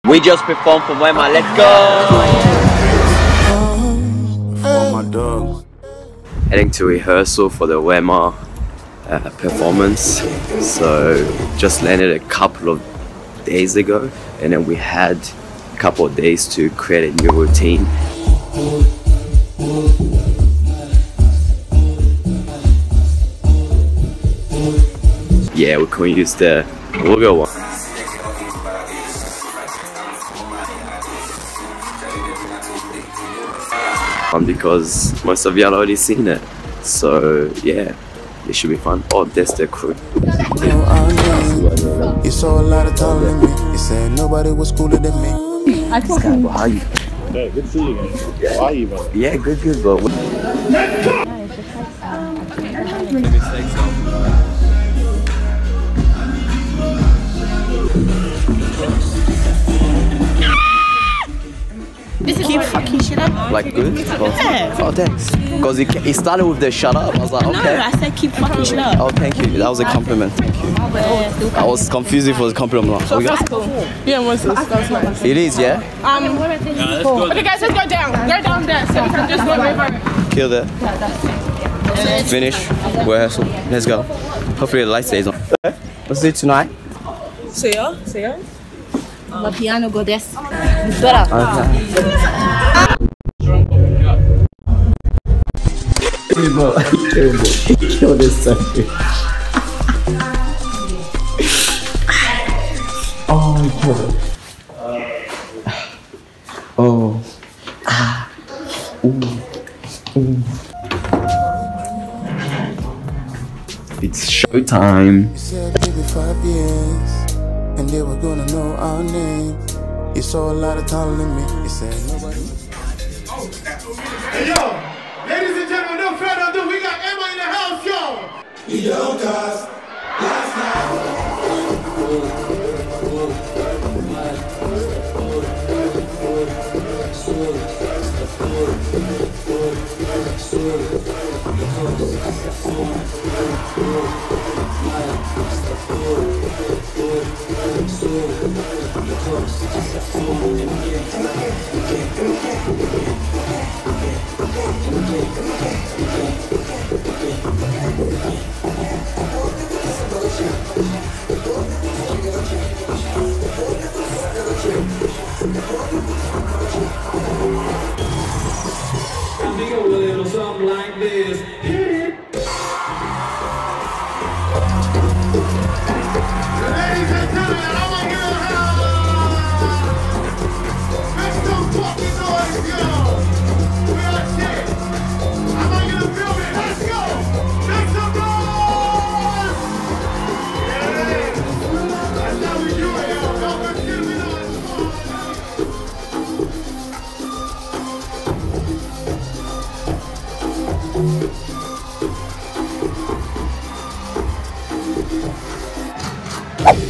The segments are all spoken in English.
We just performed for WhereIsMael. Let's go! Heading to rehearsal for the WhereIsMael performance. So just landed a couple of days ago, and then we had a couple of days to create a new routine. Yeah, we couldn't use the logo one. Because most of y'all already seen it, so yeah, it should be fun. Oh, that's the crew. You saw a lot of talent in me. You said nobody was cooler than me. How are you? Hey, good to see you again. How are you, bro? Yeah, good, bro. Keep fucking shit up. Like good? Yeah. Oh, thanks. Because it started with the shut up. I was like, okay. No, I said keep fucking shit up. Oh, thank you. That was a compliment. Thank you. I was confused if it was a compliment. So that's cool. Yeah, what's this? That's nice. It is, yeah? Okay, guys, let's go down. Go down there. So we can just go over. Kill that. Finish. Rehearsal. Let's go. Hopefully the light stays on. What's it tonight? See ya. The piano go this. Okay. Kill this sucker. Oh, kill it. Oh. Ah. Ooh. Ooh. It's showtime. You said maybe 5 years, and they were gonna know our names. You saw a lot of talent in me. You said nobody. Hey yo, ladies and gentlemen, no further ado, we got Emma in the house, yo. Yo, guys, last something like this. Hit it. Ladies and gentlemen, I want to hear a house. Make some fucking noise, yo. We are shit. I want you to feel it. Let's go. Make some noise. Yeah. That's how we do it, yo. Don't confuse me, no.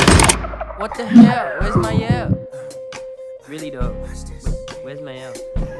What the hell? Where's my Yale? Really though. Where's my Yale?